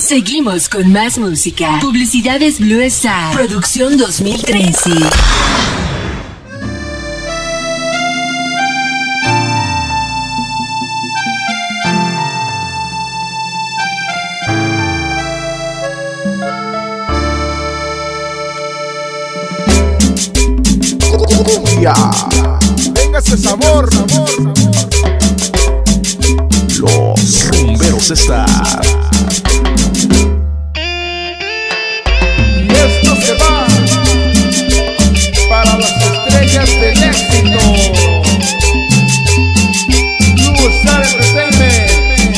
Seguimos con más música. Publicidades Blue Star. Producción 2013. Ya, venga ese sabor. Los rumberos están. Y esto se va para las estrellas del éxito. Blue Star Entertainment,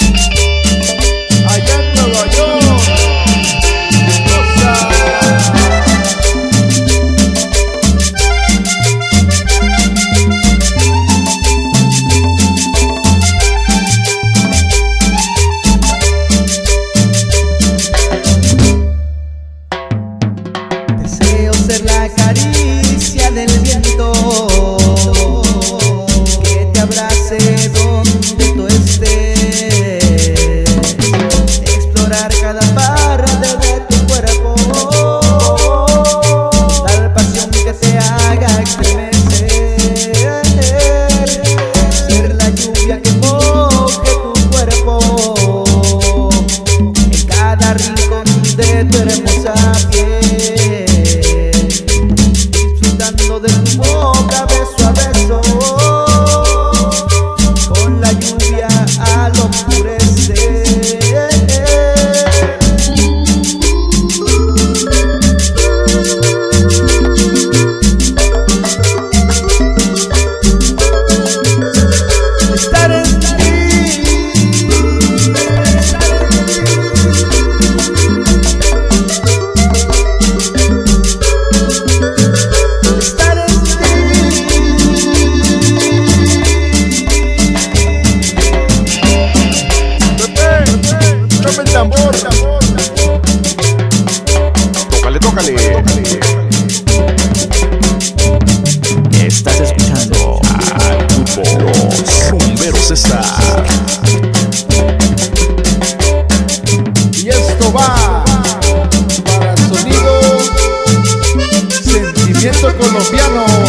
allá en Nueva York. Ser la caricia del viento que te abrace donde tú estés, explorar cada parte de tu cuerpo, tal pasión que te haga estremecer, ser la lluvia que moje tu cuerpo en cada rincón de tu hermosa piel, de tu boca beso a beso, con la lluvia al oscurecer. Estar en ti, tambor. Tócale, tócale. Estás escuchando al grupo Los Rumberos Están. Y esto va para el sonido Sentimiento Colombiano.